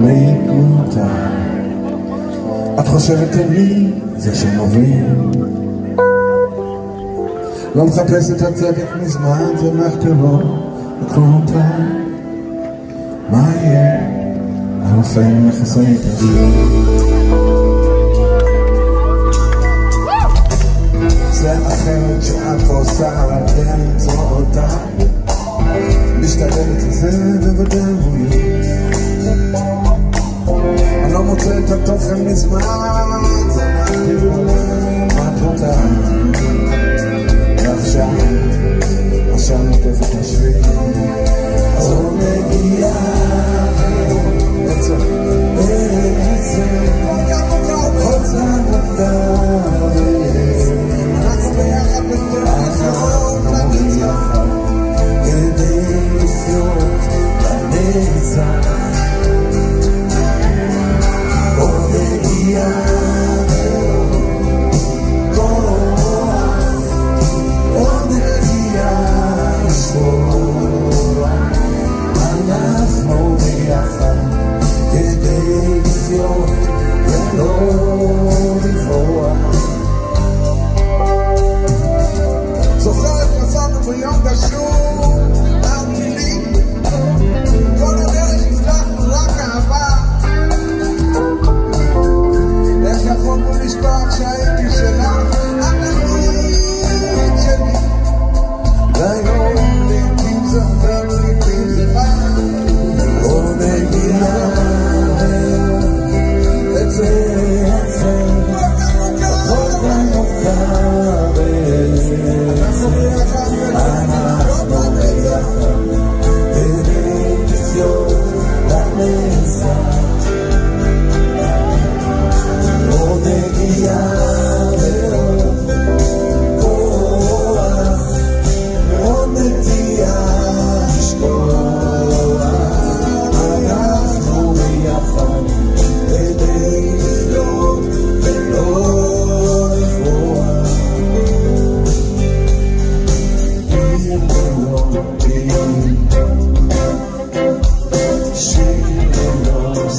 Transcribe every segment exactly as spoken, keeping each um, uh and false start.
להתמותה. את חושבת אני זה שמוביל, לא מחפש את הצדק מזמן, זה מחתרו לקרותה. מה יהיה? הרופא מכסה את השיר, זה אחרת שאת עושה, כן זו אותה משתדלת לזה בוודאות. אני לא מוצא את התוכן מזמן, זה מחתרו מטרותה. ועכשיו, עכשיו נוטף את השביל, אז הוא מגיע בעצם, בעצם רוצה נדע אנחנו ביחד בטוח לנצח, כדי לחיות לנצח. הוא מגיע זוכרת נסענו ביום גשום מהמילים, כל הדרך הבטחנו רק אהבה. איך יכולנו לשכוח שהייתי שלך, את תמיד שלי. והיום לעתים זה עובר, לעתים זה בא, הוא מגיע לצאת she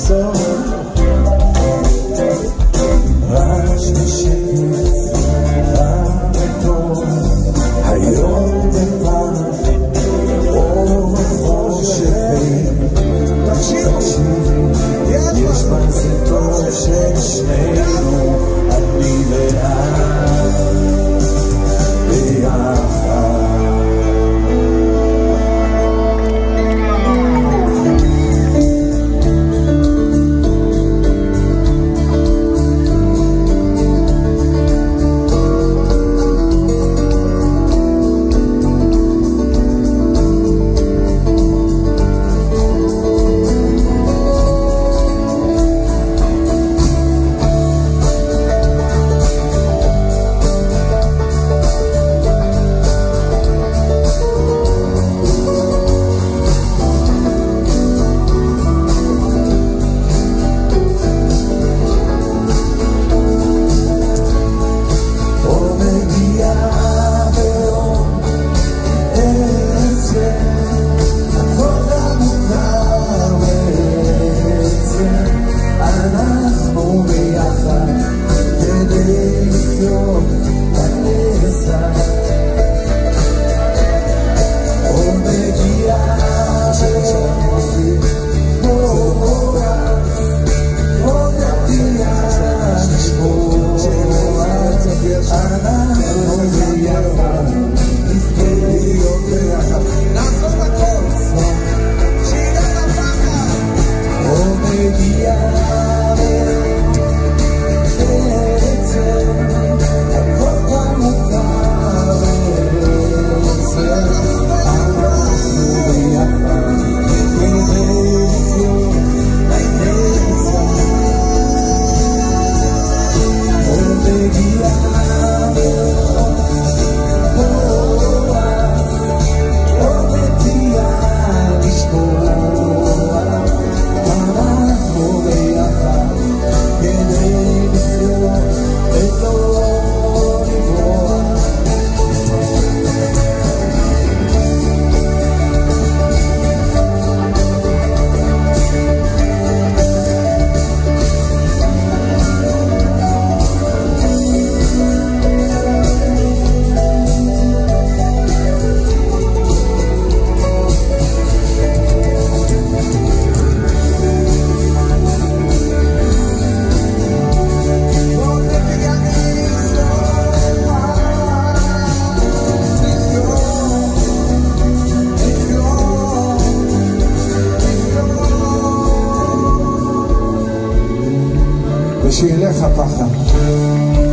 שילך הפחד.